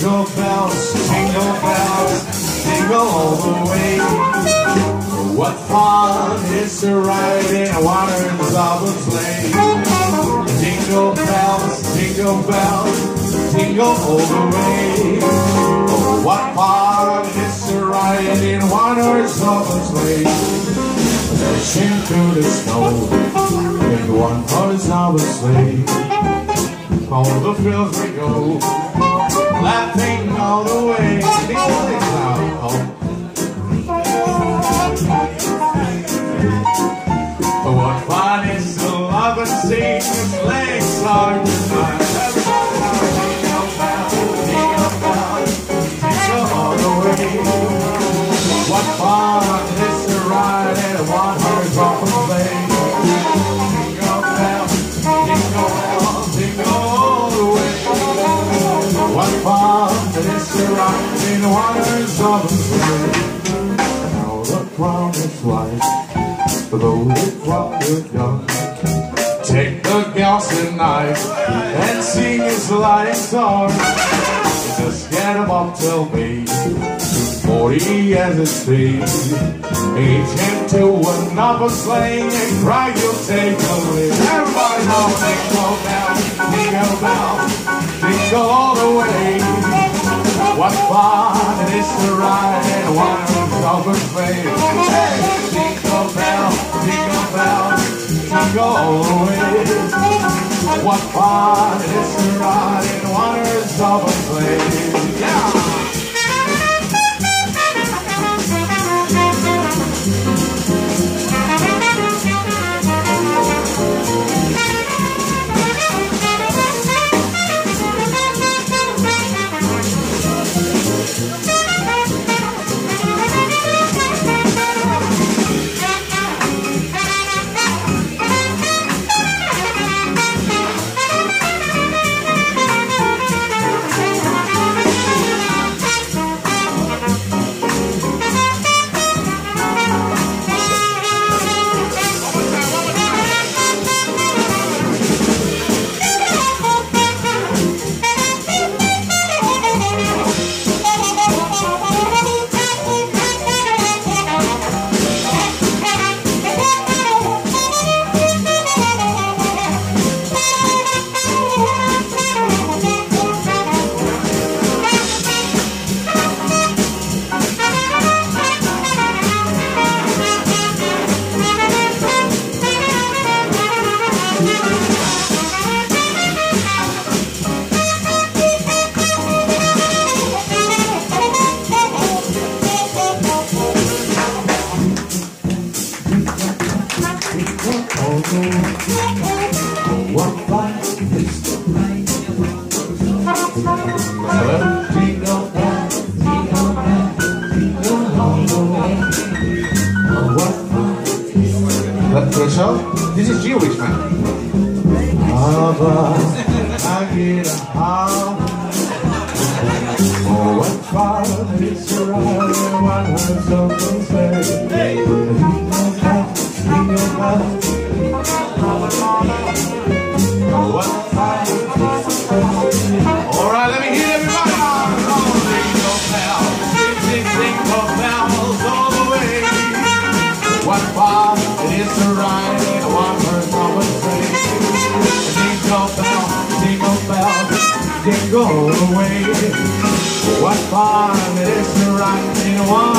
jingle bells, jingle all the way. What fun is to ride in a one-horse open sleigh. Jingle bells, jingle all the way. Oh, what fun it is to ride in a one-horse open sleigh. Dashing through the snow in one-horse open sleigh. All the fields we go, laughing all the way. What fun is to love and sing a sleigh song tonight. Jingle all the way. What fun it is to ride in a one-horse open sleigh. Jingle bells, jingle all the way. What fun it is to ride in a one-horse open sleigh. Now the crown is white, loaded while you're young. Take the gals tonight and sing a sliding song. Just get them up till me, 40 as it stays. Each into another sling and cry you'll take a lead. Everybody know jingle bells, jingle all the way. What fun it is to ride in a one-horse open sleigh. Hey, jingle bells, jingle all the way. What fun it is to ride in a one-horse open sleigh. Yeah! What fun is to ride in a one-horse jingle bells, jingle all the way. Oh, what fun is to show? This is Jewish man. I get a oh, what fun is to ride in a one-horse open sleigh. Jingle bells, alright, let me hear everybody. Jingle bells, jingle bells all the way. What fun it is to ride in a one-horse open sleigh. Jingle bells, jingle all the way. What fun it is to ride in a one-horse